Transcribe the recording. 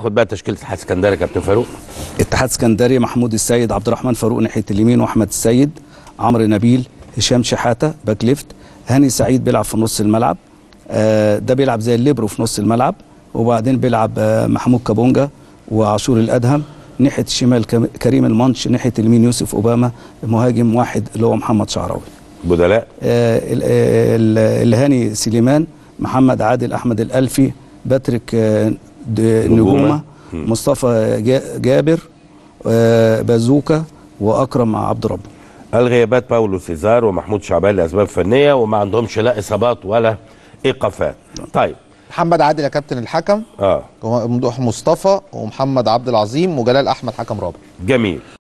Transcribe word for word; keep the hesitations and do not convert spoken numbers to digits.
ناخد بقى تشكيله اتحاد اسكندريه يا كابتن فاروق. اتحاد اسكندريه: محمود السيد، عبد الرحمن فاروق ناحيه اليمين، واحمد السيد، عمرو نبيل، هشام شحاته باك ليفت، هاني سعيد بيلعب في نص الملعب، آه ده بيلعب زي الليبرو في نص الملعب، وبعدين بيلعب آه محمود كابونجا وعاشور الادهم. ناحيه الشمال كريم المانش، ناحيه اليمين يوسف اوباما، مهاجم واحد اللي هو محمد شعراوي. بدلاء: آه الهاني سليمان، محمد عادل، احمد الالفي، باتريك آه نجومه، مصطفى جابر، آه بازوكا، واكرم عبد ربه. الغيابات: باولو سيزار ومحمود شعبان لاسباب فنيه، وما عندهمش لا اصابات ولا ايقافات. طيب محمد عادل يا كابتن الحكم، اه ممدوح مصطفى ومحمد عبد العظيم وجلال احمد حكم رابع. جميل.